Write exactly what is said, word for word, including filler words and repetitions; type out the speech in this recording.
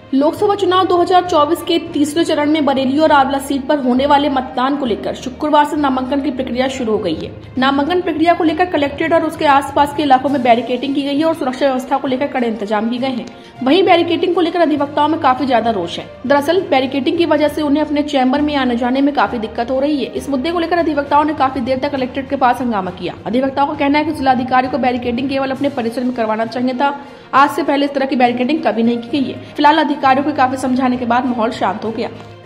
लोकसभा चुनाव दो हज़ार चौबीस के तीसरे चरण में बरेली और आंवला सीट पर होने वाले मतदान को लेकर शुक्रवार से नामांकन की प्रक्रिया शुरू हो गई है। नामांकन प्रक्रिया को लेकर कलेक्ट्रेट और उसके आसपास के इलाकों में बैरिकेडिंग की गई है और सुरक्षा व्यवस्था को लेकर कड़े इंतजाम किए गए हैं। वहीं बैरिकेडिंग को लेकर अधिवक्ताओं में काफी ज्यादा रोष है। दरअसल बैरिकेडिंग की वजह से उन्हें अपने चैम्बर में आने जाने में काफी दिक्कत हो रही है। इस मुद्दे को लेकर अधिवक्ताओं ने काफी देर तक कलेक्ट्रेट के पास हंगामा किया। अधिवक्ताओं का कहना है कि जिलाधिकारी को बैरिकेडिंग केवल अपने परिसर में करवाना चाहिए था। आज से पहले इस तरह की बैरिकेडिंग कभी नहीं की गई है। फिलहाल अधिकारियों को काफी समझाने के बाद माहौल शांत हो गया।